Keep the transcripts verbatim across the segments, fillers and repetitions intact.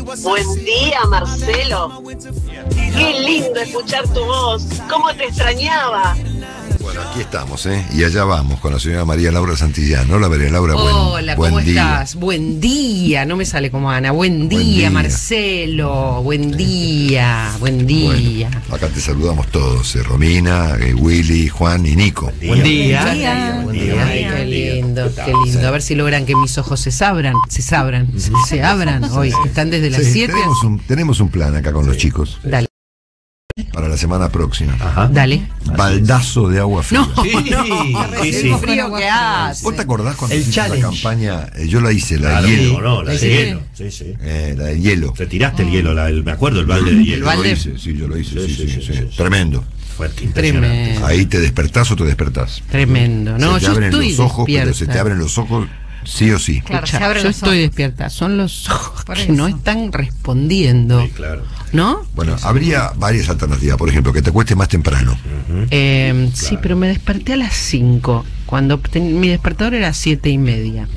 Buen día, Marcelo. Qué lindo escuchar tu voz. ¿Cómo te extrañaba? Bueno, aquí estamos, ¿eh? Y allá vamos con la señora María Laura Santillán. Hola, María Laura, buen, Hola, buen ¿cómo día. estás? Buen día, no me sale como Ana. Buen día, Buen día. Marcelo. Buen día, buen día. Bueno, acá te saludamos todos, eh, Romina, eh, Willy, Juan y Nico. Buen día. Buen día. Buen día. Ay, qué lindo, qué lindo. A ver si logran que mis ojos se abran, se abran, se, se abran hoy. Están desde las Sí, siete. tenemos, un, tenemos un plan acá con los chicos Dale, para la semana próxima. Ajá. dale. Baldazo de agua fría. No, Sí, sí, sí. el frío que hace. ¿Vos te acordás cuando El hicimos la challenge. campaña? Eh, yo la hice, la Claro, de hielo. no, no, la de ¿Sí? hielo. Sí, sí. Eh, la de hielo. Retiraste el hielo, la, el, me acuerdo, el balde de El hielo. Yo lo balde. hice, sí, yo lo hice, sí, sí, sí, sí. sí. Tremendo. Fuerte, impresionante. Tremendo. Ahí te despertás o te despertás. Tremendo. No, se te yo abren estoy los ojos, despierta. pero se te abren los ojos sí o sí. Claro, Escucha, se abren yo los estoy ojos. despierta. Son los ojos Por que eso. no están respondiendo. Sí, claro. ¿No? Bueno, habría varias alternativas. Por ejemplo, que te cueste más temprano. Eh, Sí, pero me desperté a las cinco. Cuando ten- mi despertador era siete y media.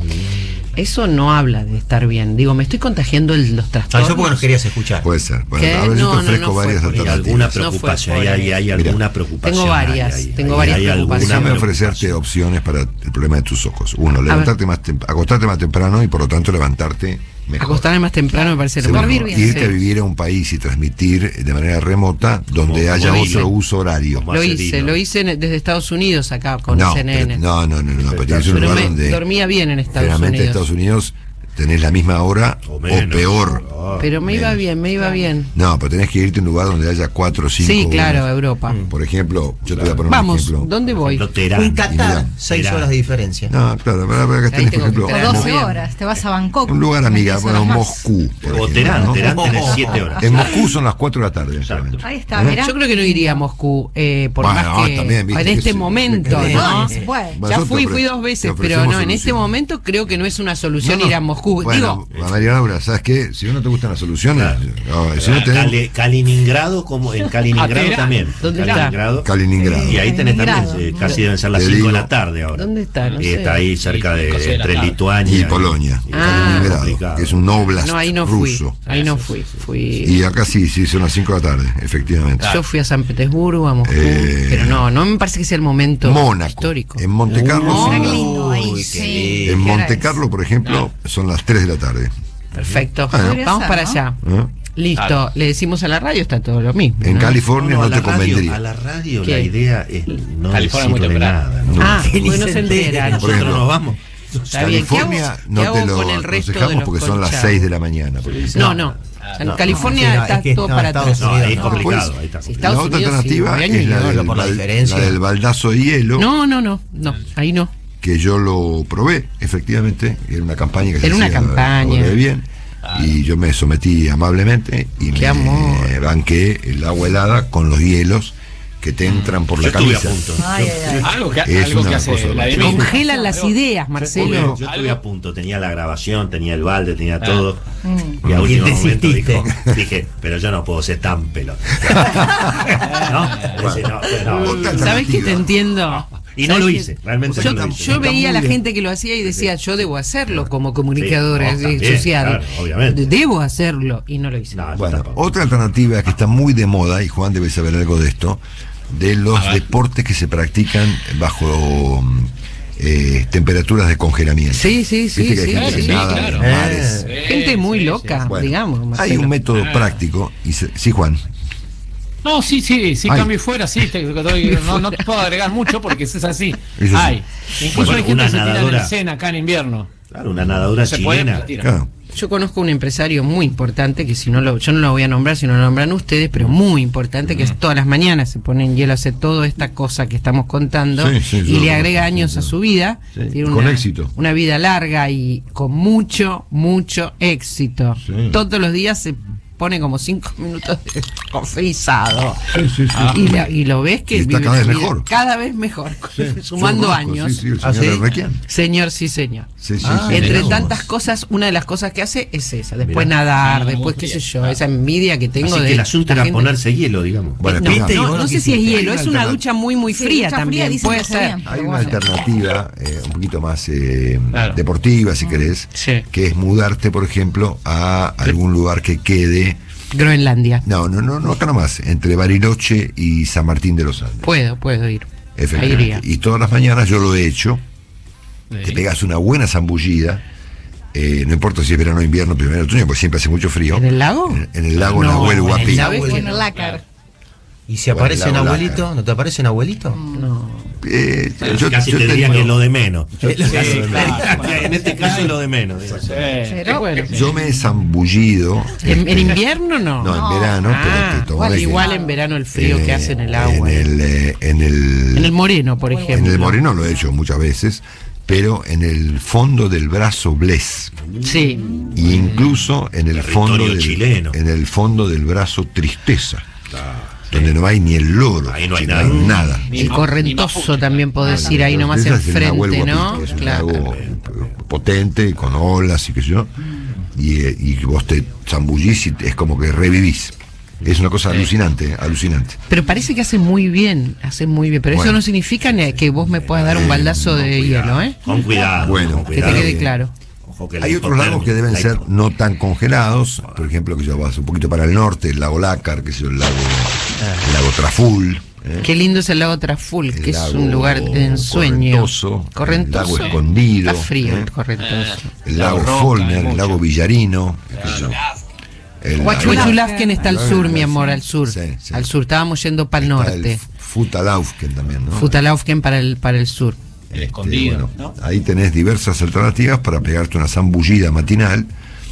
Eso no habla de estar bien. Digo, me estoy contagiando el, los Ah, trastornos. eso porque nos querías escuchar. Puede ser. Bueno, ¿Qué? a ver, No, yo no, te ofrezco no fue varias por ahí. Hay alternativas. alguna No fue preocupación, por hay, hay, ahí. hay Mira. alguna preocupación. Tengo varias, hay, hay, tengo hay, varias hay alguna preocupaciones. Déjame preocupación. ofrecerte opciones para el problema de tus ojos. Uno, levantarte más tem- acostarte más temprano y por lo tanto levantarte mejor. Acostarme más temprano me parece lo Segundo, mejor. bien. irte Sí. a vivir a un país y transmitir de manera remota donde Como haya lo otro hice. uso horario. Como Lo hace hice, Dino. lo hice en- desde Estados Unidos acá con No, C N N. pero- no, no, no, no, pero tienes un Pero lugar me donde dormía bien en Estados generalmente en Unidos. Estados Unidos tenés la misma hora O o, menos. peor. Ah. Pero me iba menos. bien, me iba bien. No, pero tenés que irte a un lugar donde haya cuatro o cinco Sí, claro, horas. Europa. Por ejemplo, yo te voy a poner un Vamos, ejemplo. ¿dónde voy? Lo Teherán. Un Y Qatar, mira, seis mira. horas de diferencia. No, claro, para, para que Ahí tenés, por tengo que ejemplo, esperar. O Muy doce bien. horas, te vas a Bangkok. un lugar amiga, diez bueno, horas más. Moscú. por O ejemplo, Teherán, ¿no? Teherán tenés siete horas. En Moscú son las cuatro de la tarde. en este Exacto. momento. Ahí está, mirá. Yo creo que no iría a Moscú, eh, por Bueno, más que también, viste en que este sí, momento, que- ¿no? No, se puede. Bueno, Ya nosotros fui, te fui ofre- dos te veces, pero ofrecemos no, en este solución. momento creo que no es una solución No, no. ir a Moscú. Bueno, Digo, María Laura, ¿sabes qué? Si no te gustan las soluciones, Claro. no, si no tenés Cali- Kaliningrado, como en Kaliningrado Teherán. también. ¿Dónde está? Kaliningrado. Kaliningrado. Y ahí tenés también, Kaliningrado. eh, casi deben ser las Te cinco de digo, la tarde ahora. ¿dónde está? No Y sé. está ahí cerca de, Casi de la entre tarde. Lituania Y Polonia, y- Ah. Kaliningrado, complicado. que es un oblast No, ahí no fui. ruso. Ahí no fui. Fui. Y acá sí, sí, son las cinco de la tarde, efectivamente. Yo fui a San Petersburgo, a Moscú, Eh, pero no, no me parece que sea el momento Mónaco. histórico. En Monte Carlo, Uh, son Qué las- lindo ahí, Uy, sí. qué lindo. en ¿Qué hora Monte es? Carlo, por ejemplo, son las tres de la tarde. Perfecto. Bueno. Podría Vamos ser, para ¿no? allá. ¿eh? Listo. Claro. Le decimos a la radio, está todo lo mismo. En ¿no? California no, a la te radio, convendría. a la radio ¿Qué? la idea es no California muy decirle temprano. nada. ¿no? Ah, Que ni bueno, se se entere. enteran. Por Nosotros ejemplo, nos vamos. Está bien. ¿Qué hago, California qué no hago te lo con el resto de aconsejamos los porque son las colchados? seis de la mañana. por ejemplo. No, no. En no. California No, está es que todo no, para Estados atrás. No, ahí es No, complicado. pues, ahí está si complicado. Estados La otra Unidos, alternativa sí, es Orián, la no, del, no, por la bal- diferencia. la del baldazo de hielo, No, no, no, no, ahí no. que yo lo probé, efectivamente. Era una campaña que se Era una hacía campaña. de bien. Y yo me sometí amablemente y Qué me amor. banqué el agua helada con los hielos que te entran por Yo la estuve a camisa. punto. Ay, ay, ay. Algo que, Es algo una que hace cosa la de loca. mí. Congelan las ideas, Yo, Marcelo. yo estuve a punto, tenía la grabación, tenía el balde, tenía todo. Mm. Y a Y último momento desististe. dijo, dije, pero yo no puedo ser tan pelota. ¿No? Dice, no, no. Otra ¿Sabes que te alternativa. entiendo? Y no ¿Sabes lo que- hice, realmente Yo, no lo hice. yo veía a la muy bien. gente que lo hacía y decía, yo debo hacerlo como comunicadora Sí, no, así, también, social. claro, obviamente. Debo hacerlo y no lo hice. No, yo Bueno, tampoco. otra alternativa que está muy de moda, y Juan debe saber algo de esto, de los A ver. deportes que se practican bajo mm, eh, temperaturas de congelamiento. Sí, sí, sí, Viste que hay sí, gente que sí, nada claro. en los mares. Eh, Gente muy sí, loca, sí. Bueno, digamos. hay Marcelo. un método Ah. práctico, y se- sí, Juan. No, sí, sí, sí, Ay. cambio y fuera, sí, te- te doy- no, no te puedo agregar mucho porque es así. Es así. Hay. Incluso Bueno, hay gente una que se tira en nadadora. el Sena acá en invierno. Claro, una nadadora Se puede, chilena. se tira. Claro. Yo conozco un empresario muy importante que si no lo, yo no lo voy a nombrar si no lo nombran ustedes, pero muy importante que es todas las mañanas se pone en hielo, hace toda esta cosa que estamos contando Sí, sí, y yo le lo agrega conozco, años sí, a sí. su vida. Sí, Tiene con una, éxito. una vida larga y con mucho, mucho éxito. Sí. Todos los días se pone como cinco minutos de cafeizado. Sí, sí, sí. Y, la- y lo ves que Y está vive cada vez su vida mejor. cada vez mejor, Sí, sumando yo lo conozco, años. Sí, sí, el ¿Ah, señor sí? Requián. Señor, sí, señor. Sí, sí, Ah, sí, Entre mirá vos. tantas cosas, una de las cosas que hace es esa. Después Mirá. nadar, Ah, después muy qué sé bien. yo, esa envidia que tengo Así de que el asunto la era gente- ponerse hielo, digamos. Bueno, No, mirá, ¿Viste? Y no, vos no no sé si es quisiste. hielo, es una ducha muy muy Sí, fría ducha fría, también, dicen puede que está ser. bien. hay Pero una bueno. alternativa eh, un poquito más eh, Claro. deportiva, si querés, Sí. que es mudarte, por ejemplo, a algún lugar que quede. Groenlandia. No, no, no, no, acá nomás, entre Bariloche y San Martín de los Andes. Puedo, puedo ir. Ahí Efectivamente. iría. Y todas las mañanas yo lo he hecho. Te Sí. pegas una buena zambullida. eh, no importa si es verano o invierno, primavera o otoño, porque siempre hace mucho frío. ¿En el lago? En, en el lago No, Nahuel en el Huapi. lago- Bueno, el lácar. ¿Y si Bueno, aparece un la abuelito? ¿No te aparece un abuelito? No. Eh, Yo, casi te te diría digo- que es lo de menos. Sí, Claro, claro. en este caso es lo de menos. digamos. Sí. Pero Bueno. Yo me he zambullido. ¿En, este, en invierno no? No, en verano, Ah, pero te tomás igual, de que- igual en verano el frío eh, que hace en el agua. En el, eh, en el, En el Moreno, por en ejemplo. el Moreno lo he hecho muchas veces, pero en el fondo del brazo Bless. Sí. Y incluso en el Territorio fondo del, chileno. en el fondo del brazo Tristeza, donde no hay ni el loro, Ahí no hay sino nada. nada. Ni El ma- correntoso ni mapuche. también podés ir ahí nomás Tristeza es el Nahuel enfrente, Huapi, ¿no? que es un Claro. lago eh, potente, con olas y qué sé yo, y, eh, y vos te zambullís y es como que revivís. Es una cosa alucinante, alucinante. Pero parece que hace muy bien, hace muy bien. Pero Bueno. eso no significa ni que vos me puedas dar un Eh, baldazo con de hielo, ¿eh? Con cuidado. Bueno, con Que te cuidado. quede bien. claro. Ojo que la Hay otros lagos que deben ser hipotermia- no tan congelados, por ejemplo, que yo vas un poquito para el norte, el lago Lácar, que es el lago, el lago Traful. ¿eh? Qué lindo es el lago Traful, El que es lago un lugar de ensueño. Correntoso, Correntoso. el lago Escondido, Está frío ¿eh? el correntoso. El Lago lago Roca, Folner, hay el mucho. lago Villarino. qué sé yo. El Huachulafken está al Claro, sur, mi sí, amor, al sur. sí, sí. Al sur, estábamos yendo para el está norte. el Futalaufken también, ¿no? Futalaufken para el, para el sur. Este, Escondido, bueno, ¿no? ahí tenés diversas alternativas para pegarte una zambullida matinal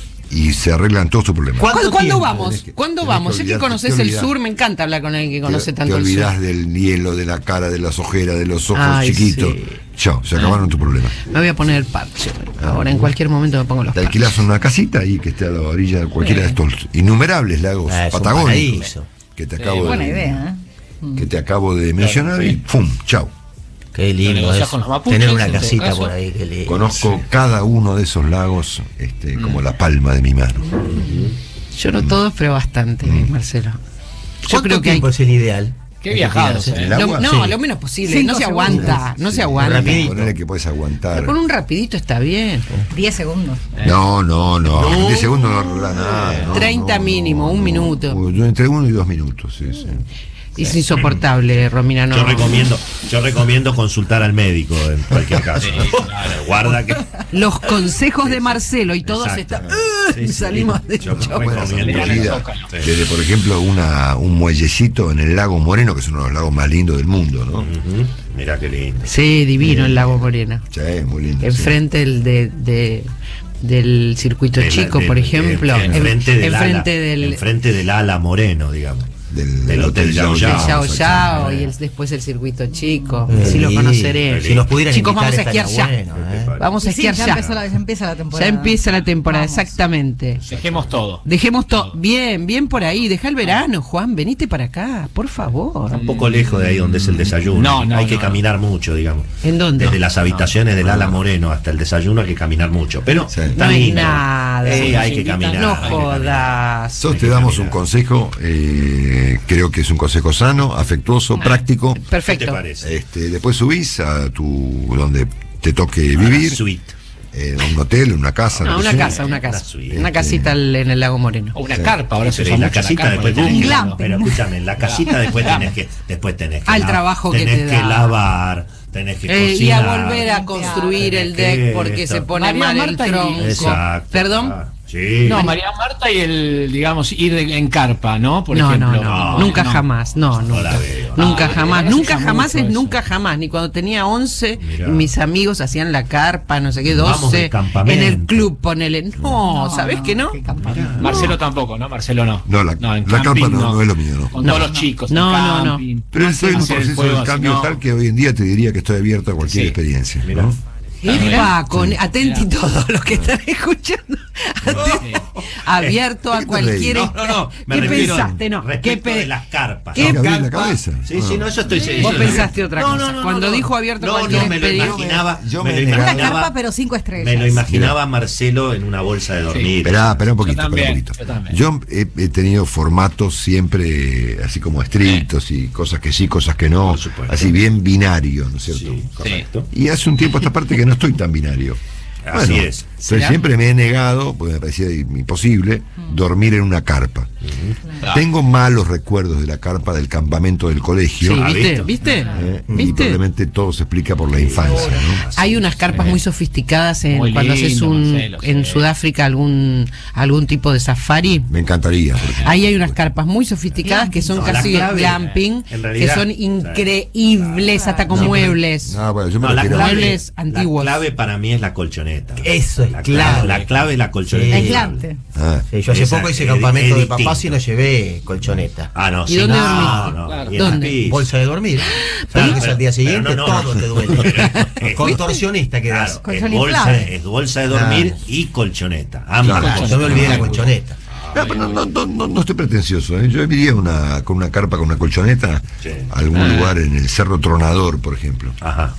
y se arreglan todos tus problemas. ¿Cuánto ¿Cuándo, ¿cuándo tiempo? vamos? Tenés que- ¿Cuándo tenés vamos? que Ya que olvidarte, conoces te el olvidás. sur, me encanta hablar con alguien que conoce te, tanto te el sur. olvidás del hielo, de la cara, de las ojeras, de los ojos Ay, chiquitos. sí. Chao, se acabaron tus problemas. Me voy a poner el parche. Ahora, en cualquier momento me pongo los Te parches. alquilás una casita ahí que esté a la orilla de cualquiera de estos innumerables lagos Ah, es un patagónicos paraíso. que te acabo buena de, idea, ¿eh? que te acabo de mencionar y ¡pum! Chao. Qué Lo lindo negociás es con los mapuches, tener una en todo casita caso. por ahí. Qué lindo. Conozco cada uno de esos lagos este, Mm. como la palma de mi mano. Yo no todos, pero bastante, Marcelo. Yo ¿Cuánto creo que hay. tiempo es el ideal? Qué viajados, ¿El eh. agua? Lo- no, Sí. lo menos posible. Cinco No se segundos. aguanta, no se Sí, aguanta. rapidito. Ponele que puedes aguantar. Con un rapidito está bien. diez segundos. No, no, no. En diez segundos no arregla nada. no, treinta no, mínimo, no, un no. minuto. Yo entre uno y dos minutos, sí, sí. Es insoportable, Romina. No. Yo recomiendo, yo recomiendo consultar al médico en cualquier caso. Guarda que. Los consejos de Marcelo y todos Exacto. están. Sí, sí. Salimos de Yo choque. Buena recomiendo. zambujida. Desde, por ejemplo, una, un muellecito en el lago Moreno, que es uno de los lagos más lindos del mundo, ¿no? Ujú. Mirá qué lindo. Sí, divino el lago Morena. Sí, muy lindo. sí. Enfrente del, de, de- del circuito De la- chico, de- por de- ejemplo. en- Enfrente del, ala, enfrente del, enfrente del ala Moreno, digamos. Del, del Hotel Yao del Yao. Yao exactamente. Yao y el- después el circuito chico. Qué Si lo lindo. conoceré. Si nos pudieran Chicos, invitar, vamos a esquiar estaría ya. bueno, ¿eh? Vamos a Y sí, esquiar ya, ya. empezó la, ya empieza la Ya temporada. empieza la temporada, Vamos. exactamente. Dejemos todo. Dejemos todo. Bien, bien por ahí. Deja el verano, Juan. Venite para acá, por favor. Un poco lejos de ahí donde es el desayuno. No, no, hay que no, caminar mucho, digamos. ¿En dónde? Desde las habitaciones del ala Moreno hasta el desayuno hay que caminar mucho. Pero Sí. está No hay lindo. nada. Sí, hay que Nos caminar. No hay que caminar. jodas. Nosotros te damos un consejo, eh, creo que es un consejo sano, afectuoso, práctico. ¿Qué te Perfecto. parece? Este, después subís a tu donde te toque A la vivir, suite. en un hotel, en una casa. No, lo que una sea. casa, una casa. Una suite. Una casita al- en el lago Moreno. O una Sí. carpa, ahora se Pero usa en la mucho casita carpa, después ¿no? tenés Un que, glamping. pero escúchame, en la casita después tenés que, después tenés que Al la- trabajo que tenés te que da. lavar, tenés que Eh, y a cocinar. volver a construir el Tenés que deck porque esto. se pone María mal el Marta y- tronco. Exacto. ¿Perdón? Ah, sí. No, María Marta y el, digamos, ir de- en carpa, ¿no? Por No, ejemplo. no, no, No, nunca no. jamás, no, No la nunca. veo. Nunca Ah, jamás, se nunca usa jamás mucho es eso. nunca jamás, ni cuando tenía once, Mirá. mis amigos hacían la carpa, no sé qué, Vamos de doce, campamento. en el club ponele, no, ¿sabes que no? qué campamento. Marcelo tampoco, ¿no? Marcelo no. No, la- en la camping carpa no- no es lo mío, no. Con No. todos los chicos. No, en no, no. camping. Pero estoy en un Hacer el proceso fuego de así, cambio no. tal que hoy en día te diría que estoy abierto a cualquier Sí. experiencia. Mirá. ¿no? Epa, con Sí. atenti Mirá. todos los que están escuchando. Aten- abierto a ¿Qué te cualquier. reís? No, no, no. Me ¿Qué refiero pensaste? No. ¿Qué respecto pe- de las carpas. ¿Qué Hay que abrir la Carpa- cabeza. Sí, sí, no, yo estoy. Vos yo- pensaste otra No, cosa. no, no, Cuando no, dijo abierto no, cualquier no, me lo exterior. imaginaba. Yo me me lo he negado. Una imaginaba. carpa, pero cinco estrellas. Me lo imaginaba a Marcelo en una bolsa de dormir. Esperá, esperá un poquito, Yo esperá un también, poquito. yo también. Yo he, he tenido formatos siempre eh, así como estrictos y cosas que sí, cosas que no, Por supuesto. así bien binarios, ¿no es cierto? Sí, correcto. Y hace un tiempo a esta parte que no estoy tan binario. Así es. Entonces ¿Será? siempre me he negado, porque me parecía imposible, dormir en una carpa. Tengo malos recuerdos de la carpa del campamento del colegio. Sí, Ah, ¿viste? ¿visto? ¿Viste? eh, y ¿Viste? probablemente todo se explica por la infancia, ¿no? Hay unas carpas muy sofisticadas en, Muy cuando haces lindo, un Marcelo, en sí. Sudáfrica algún algún tipo de safari. Me encantaría. por ejemplo. Ahí hay unas carpas muy sofisticadas que son No, la casi clave, glamping, en que realidad, son increíbles, hasta con muebles. No, bueno, yo me No, la, refiero a- clave, Muebles la antiguos. clave para mí es la colchoneta. Eso es la clave. La clave es la colchoneta. La inflable. aislante. Ah, Sí, yo hace Esa poco hice es- campamento es de papás y distinto. no llevé colchoneta. Ah, no, ¿Y sí, dónde no, dormiste? no, Claro. y en la ¿Dónde? pista. Bolsa de dormir. Claro, Sabes que al día pero- siguiente pero no, no, todo no. te duele. Eh, Contorsionista quedás. Claro, Colchón es, bolsa, inflable. es bolsa de dormir Claro. y colchoneta. Ambas Claro. cosas. Yo me olvidé la colchoneta. No, pero no, no, no, no, no estoy pretencioso, ¿eh? Yo iría una, con una carpa, con una colchoneta, Sí. a algún lugar en el Cerro Tronador, por ejemplo. Ajá.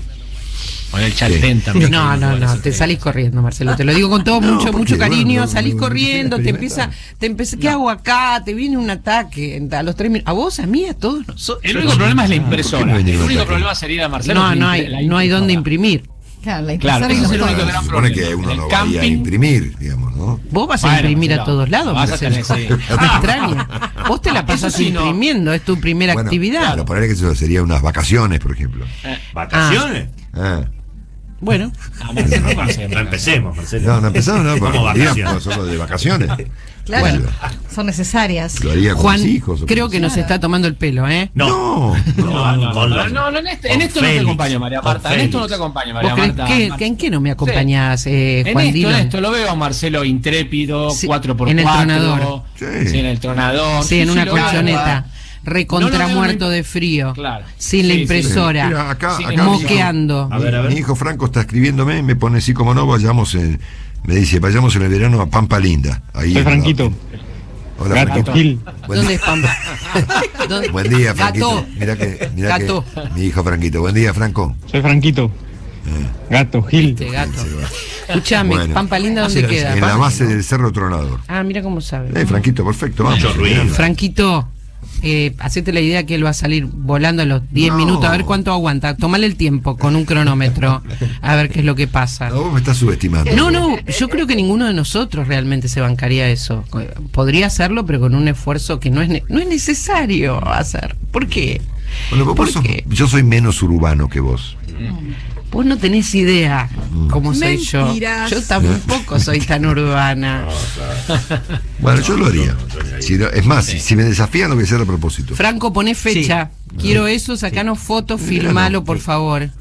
Con el Chaltén también. No, no, no, te salís corriendo, Marcelo. Te lo digo con todo No, mucho, ¿por mucho qué? cariño. Bueno, no, salís no, no corriendo, quiero te empieza, experimentar. te empieza, ¿qué hago acá? Te viene un ataque a los tres minutos. A vos, a mí, a todos nosotros. El único problema es la ¿por qué impresora. no venía El un único ataque? problema sería, Marcelo. No, que no la hay, impre- la no hay dónde impresora. imprimir. Claro, la Claro, impresora ese y es el los único fotos. gran Se supone que problema. uno En no el vaya a camping- imprimir, digamos, ¿no? Vos vas a Bueno, imprimir a Marcelo, todos lados, vas a Marcelo. tener, sí. Me extraña. Vos te la pasás Eso sí, no. imprimiendo, es tu primera Bueno, actividad. Pero ponerle que eso sería unas vacaciones, por ejemplo. ¿Vacaciones? Ah. Bueno, Ah, Marcelo, no sé, No empecemos, Marcelo. No, no empezamos, no, ¿Cómo porque vacaciones? digamos, solo de vacaciones. Claro, Bueno, son necesarias. lo haría con Juan, mis hijos. o creo con- que nos está tomando el pelo, ¿eh? No. No, No, no, con no, los- no, no, en, este- en con esto no te Félix, acompaño, María con Marta. En esto no Félix. te acompaño, ¿Vos María crees Marta. que, Mar- que en qué no me acompañás, eh, En Juan esto, en Dylan? esto lo veo a Marcelo intrépido, Sí, cuatro por cuatro. en el tronador. Sí. Sí, en el tronador. Sí, en una lo veo. colchoneta. Recontra No, no, no, muerto no, de frío. Claro. Sin la Sí, sí. impresora. Mira, acá, Sí, acá moqueando. Mi A hijo, ver, a ver. mi hijo Franco está escribiéndome y me pone así como no, vayamos en, me dice, vayamos en el verano a Pampa Linda. Ahí Soy en la- Franquito. Hola, Gato Franquito. Gil. Buen, ¿Dónde es Pampa? ¿Dónde? buen día, Franquito. Gato. Mira que, mira que Gato. mi hijo Franquito. Buen día, Franco. Soy Franquito. Gato Gil. Este gato. Escuchame, Bueno. Pampa Linda, ¿dónde queda? En la base del Cerro Tronador. Ah, mira cómo sabe. Eh, Franquito, perfecto, vamos. Mucho ruido. Franquito, eh, hacete la idea que él va a salir volando a los diez No. minutos, a ver cuánto aguanta. Tomale el tiempo con un cronómetro, a ver qué es lo que pasa. No, vos me estás subestimando. No, no, yo creo que ninguno de nosotros realmente se bancaría eso. Podría hacerlo, pero con un esfuerzo que no es, ne- no es necesario hacer. ¿Por qué? Bueno, vos ¿Por sos- qué? yo soy menos urbano que vos. Vos no tenés idea cómo soy yo. Mentiras. Yo tampoco soy tan urbana. Bueno, yo lo haría. Si no- es más, si, si me desafían, lo voy a hacer a propósito. Franco, poné fecha. Quiero eso, sacanos fotos, filmalo, por favor.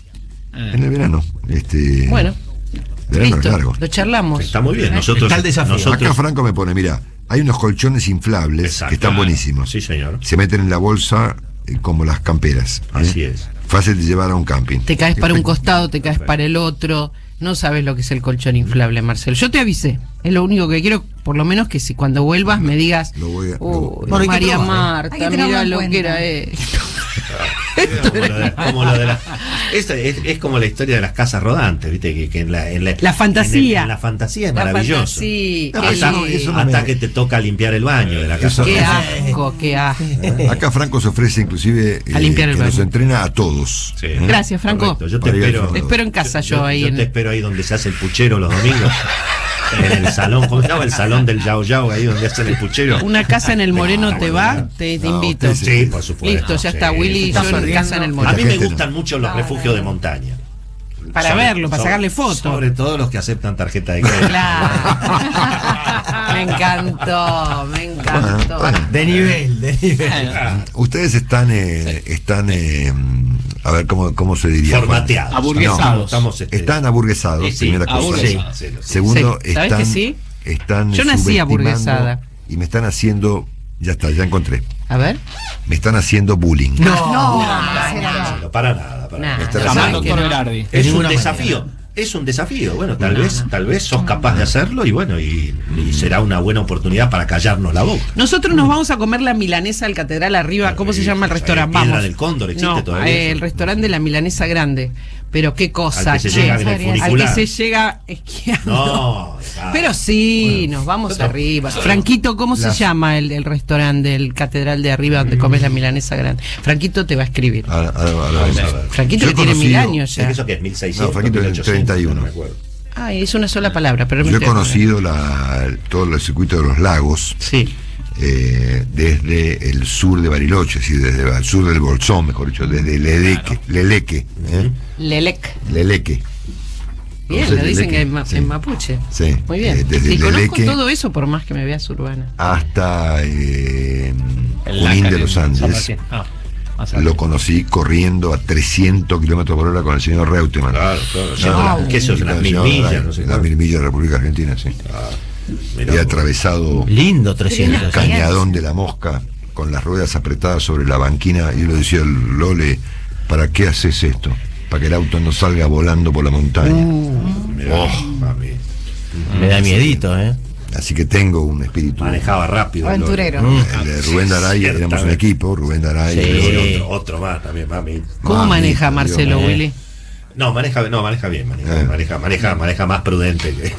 En el verano. Este, Bueno, verano es listo, largo. lo charlamos. Está muy bien. Nosotros, Está el desafío. nosotros Acá Franco me pone, mira, hay unos colchones inflables Exacto. que están buenísimos. Sí, señor. Se meten en la bolsa eh, como las camperas. ¿eh? Así es. Fácil de llevar a un camping. Te caes para un costado, te caes para el otro. No sabes lo que es el colchón inflable, Marcelo. Yo te avisé. Es lo único que quiero, por lo menos que si cuando vuelvas me digas, Lo voy a- "Uy, lo- Bueno, hay que María probar, ¿eh? Marta, Hay que tenerlo mira en lo que cuenta. era esto". Como lo de, como lo de la, esto es, es como la historia de las casas rodantes, ¿viste? Que, que en la, en la, La fantasía. En, el- en la fantasía es La maravilloso. fantasía, No, qué hasta eso no- eso no hasta me- que te toca limpiar el baño de la casa. Eso- Qué rodante. asco, qué asco. Acá Franco se ofrece inclusive eh, A limpiar el que nos baño. entrena a todos. Sí. ¿eh? Gracias, Franco. Correcto. Yo te Para ir al espero. fondo. Te espero en casa yo, ahí Yo en- te espero ahí donde se hace el puchero los domingos. En el salón, ¿cómo se llama? El salón del Yao Yao, ahí donde hacen el puchero. Una casa en el Moreno te va, te, te No, invito. usted Sí, por supuesto. Listo, ya sí. está, Willy. Está Yo en perdiendo. casa en el A Moreno. mí me gente gustan no. mucho los refugios de montaña. Para Sobre- verlo, para sobre- sacarle fotos. Sobre todo los que aceptan tarjeta de crédito. Claro. Me encantó, me encantó. Bueno, De nivel, de nivel. Ustedes están, eh, están eh, a ver, ¿cómo, cómo se diría? Formateados. Aburguesados. Estamos, este, Están aburguesados, Sí, sí, primera cosa. aburguesados. Sí, sí, sí. Segundo, Sí, ¿sabes están, que sí? están Yo nací subestimando aburguesada. y me están haciendo, ya está, ya encontré. A ver. Me están haciendo bullying. No, Marcelo, no. Para nada, para Nah, nada. Está no, Llamá al ¿saben doctor que no? Berardi. Es un ninguna desafío. es un desafío. Bueno, tal No, vez, no. tal vez sos capaz de hacerlo y bueno, y, y será una buena oportunidad para callarnos la boca. Nosotros nos vamos a comer la milanesa del Catedral arriba. ¿Cómo se llama el restaurante? Piedra Vamos. del Cóndor, ¿existe No, todavía eh, eso? el restaurante de la milanesa grande. Pero qué cosa, Al que se che. llega en el Al que Al que funicular. se llega esquiando. No, ah, Pero sí, bueno. nos vamos Nosotros- arriba. Franquito, ¿cómo se Las- llama el, el restaurante del Catedral de arriba donde comes la milanesa grande? Franquito te va a escribir. Ahora, ahora- ahora vamos a ver. Franquito Yo que he tiene mil conocido- años ya. ¿Eso qué es? ¿mil seiscientos? No, Franquito es mil ochocientos, treinta y uno. no me acuerdo. Ay, es una sola palabra, pero me Yo he estoy acordando. conocido la, todo el circuito de los lagos Sí. eh, desde el sur de Bariloche, sí, desde el sur del Bolsón, mejor dicho, desde Leleque, Leleque, ¿eh? Lelec. Leleque. Bien, ¿Conoces lo dicen Leleque? en, ma- Sí. en mapuche. Sí. Muy bien. Eh, desde y conozco Leleque todo eso por más que me veas urbana. hasta eh, El Junín Lácar de los en San Andes. Martín. Ah, más allá. Lo conocí corriendo a trescientos kilómetros por hora con el señor Reutemann. Claro, claro. No, Siendo las- ¿Qué sos? y Las con el mil señor millas, Ray, no sé las cuánto. mil millas de la República Argentina, sí. Mirá He vos. atravesado Lindo trescientos. el cañadón de la Mosca con las ruedas apretadas sobre la banquina y yo le decía al Lole, ¿para qué haces esto? Para que el auto no salga volando por la montaña. Mirá, Oh. mami. Me da miedito, ¿eh? Así que tengo un espíritu. Manejaba rápido. el Aventurero. Lolo. El de Rubén Daray, Sí, éramos un ciertamente. equipo, Rubén Daray. Sí. y Y yo- otro, otro más también, mami. ¿Cómo Mami, maneja Dios Marcelo mío. Willy? No, maneja, no, maneja bien, maneja, Eh. maneja, maneja, maneja más prudente que,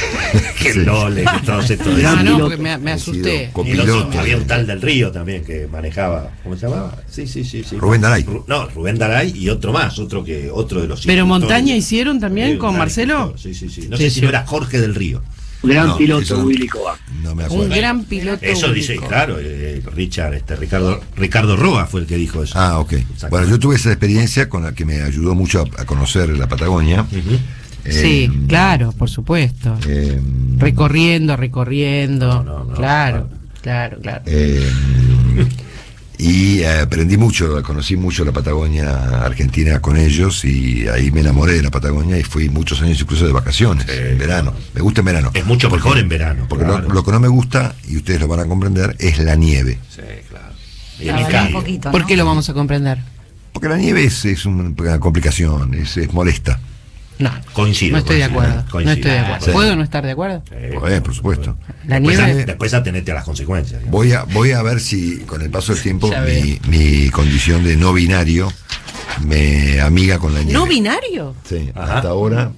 que Sí. el Lole, que todos estos de- No, no, porque me, me He sido asusté. co- Y el otro, Copiloto. había un tal del Río también que manejaba, ¿cómo se llamaba? Sí, sí, sí, sí. Rubén Daray. Ru- no, Rubén Daray y otro más, otro que otro de los ¿Pero instructores. montaña hicieron también Sí, con un Marcelo? instructor, Sí, sí, sí. No Sí, sé sí. si no era Jorge del Río. Gran No, piloto, eso no- Willy Kovac. No me Un acuerdo. gran piloto. Eso dice, único. claro, eh, Richard, este Ricardo Ricardo Roa fue el que dijo eso. Ah, ok. Exacto. Bueno, yo tuve esa experiencia con la que me ayudó mucho a, a conocer la Patagonia. Ujú. Sí, Eh, claro, por supuesto. eh, Recorriendo, recorriendo. No, no, no, claro, no. claro, claro. eh, y eh, aprendí mucho, conocí mucho la Patagonia Argentina con ellos y ahí me enamoré de la Patagonia y fui muchos años incluso de vacaciones, Sí, en verano. Me gusta en verano. Es mucho mejor en verano. Porque claro. lo, lo que no me gusta, y ustedes lo van a comprender, es la nieve. Sí, claro. Y La el verdad, cambio. un poquito, ¿Por ¿no? qué lo vamos a comprender? Porque la nieve es, es un- una complicación, es, es molesta. No, Coincido, no estoy de coincido, acuerdo. coincido. No estoy de acuerdo. Sí. ¿Puedo no estar de acuerdo? Eh, Eh, por supuesto. La después, nieve. a- después atenete a las consecuencias. ¿no? Voy a, voy a ver si con el paso del tiempo Ya mi, mi condición de no binario me amiga con la nieve. ¿No binario? Sí, Ajá. hasta ahora.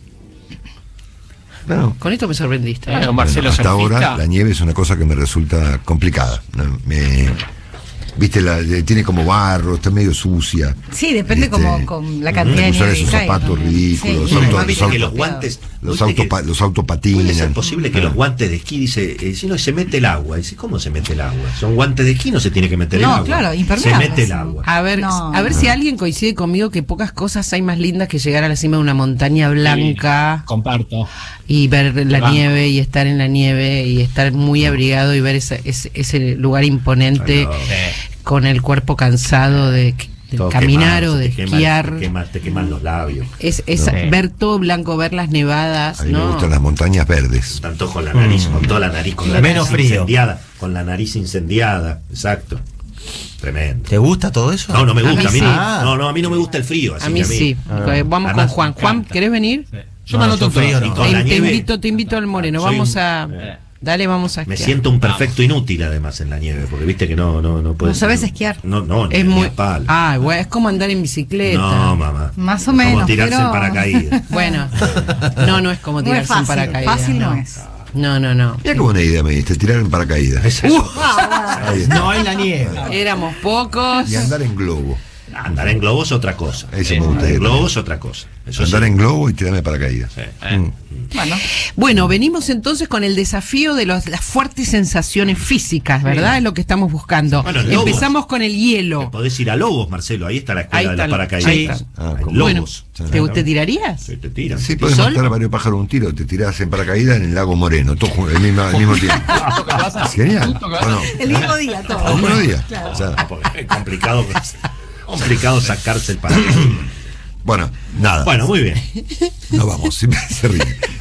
Bueno, Con esto me sorprendiste. ¿eh? Eh, Marcelo hasta surfista. ahora la nieve es una cosa que me resulta complicada. ¿no? Me, Viste, la, de- tiene como barro, está medio sucia. Sí, depende Este, como con la hay cantidad que de usar nieve que esos caiga zapatos también. ridículos, Sí, autos- además, Viste los que los autos- guantes. Los, viste autos, que- pa- los autos ¿Puede ser patinan. posible que los guantes de esquí, dice, eh, si no se mete el agua? Dice, ¿cómo se mete el agua? Son guantes de esquí, no se tiene que meter el No, agua. claro, Se impermeables. mete el agua. A ver, No. a ver si alguien coincide conmigo que pocas cosas hay más lindas que llegar a la cima de una montaña blanca Comparto. y ver la Vamos. nieve y estar en la nieve y estar muy abrigado y ver ese, ese, ese lugar imponente Ay, no. con el cuerpo cansado de, de Todo caminar quemado, o se de te quema- esquiar. Te, quema- te queman los labios. Es, es No. ver todo blanco, ver las nevadas, A mí me ¿no? gustan las montañas verdes. Tanto con la nariz, con toda la nariz, con la Menos nariz frío. incendiada. Con la nariz incendiada, exacto. Tremendo. ¿Te gusta todo eso? No, no me A gusta. mí A mí, sí. no, no, no, a mí no me gusta el frío. Así A mí que sí. Ah. Vamos Además, con Juan. me Juan, encanta. ¿querés venir? Yo No, me anoto yo frío todo. no. Y con Te, la te nieve- invito, te invito al Moreno. Soy Vamos un- a. eh. Dale, vamos a Me esquiar. siento un perfecto inútil además en la nieve, porque viste que no, no, no puedes. No sabes esquiar. No, no, ni, Es ni muy. a palo. Ah, bueno, es como andar en bicicleta. No, mamá. Más o Es menos, Como tirarse pero- en paracaídas. Bueno, no, no es como No es tirarse en fácil, paracaídas. fácil no es. No, no, no. Mira qué buena idea me diste, tirar en paracaídas. Es eso. Ahí está. No en la nieve. Éramos pocos. Y andar en globo. Andar en globo es otra cosa. Eso me Andar gusta. en globo es otra cosa. Eso Andar sí. en globo y tirarme paracaídas. Sí. Mm. Bueno, Bueno, venimos entonces con el desafío de los- las fuertes sensaciones físicas, ¿verdad? Es lo que estamos buscando. Bueno, en Lobos. Empezamos con el hielo. Podés ir a Lobos, Marcelo. Ahí está la escuela Ahí de está los la- paracaídas. ahí está. Ah, Hay ¿cómo? Lobos. Bueno, ¿te, te tirarías? Sí, te tiran. Sí, podés ¿Sol? matar a varios pájaros de un tiro, te tirás en paracaídas en el lago Moreno, todo ju- al mismo, al mismo tiempo. Es genial. Justo que vas a- ¿O no? el mismo día todo. Al mismo día. Claro. O sea, Ah, porque es complicado, complicado sacarse el paracaídas. bueno, nada. Bueno, muy bien. No vamos, siempre se ríe.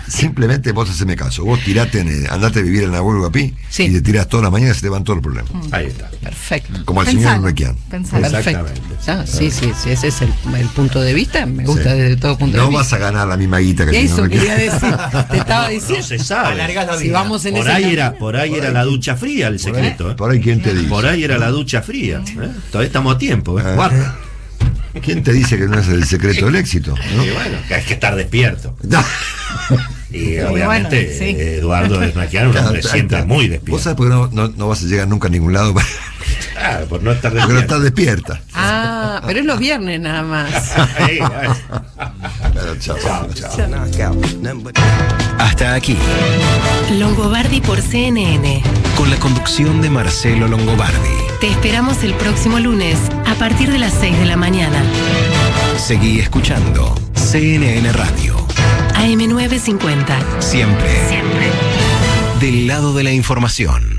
simplemente vos haceme caso. Vos tirate, en el- andate a vivir en la Guapí Sí. y te tirás todas las mañanas y se te van todos los problemas. Ahí está. Perfecto. Como el Pensalo, señor Urrequian. pensalo. Perfecto. Exactamente. Ah, sí, sí, sí, ese es el, el punto de vista. Me gusta Sí. desde todo punto No de vas vista. a ganar la misma guita que el Eso señor quería Urrequian. decir. Te estaba No diciendo. se sabe. Alargás la Si vida. vamos en Por ese ahí camino. era, por ahí era la ducha fría el secreto. ¿eh? Por ahí, ¿quién te dice? Por ahí era la ducha fría. ¿eh? Todavía estamos a tiempo. ¿eh? Ah. Guarda. ¿Quién te dice que no es el secreto del éxito? ¿no? Y bueno, que hay que estar despierto. Y obviamente bueno, sí. eh, Eduardo Esmaquiano, un hombre siempre muy ¿Vos despierto. sabés por qué no, no, no vas a llegar nunca a ningún lado? Porque Ah, por no estar no despierto. estás despierta. Ah, pero es los viernes nada más. Ahí, bueno. Pero chao, chao. Hasta aquí, Longobardi por C N N. con la conducción de Marcelo Longobardi. Te esperamos el próximo lunes a partir de las seis de la mañana. Seguí escuchando C N N Radio. A M nueve cincuenta. Siempre Siempre. del lado de la información.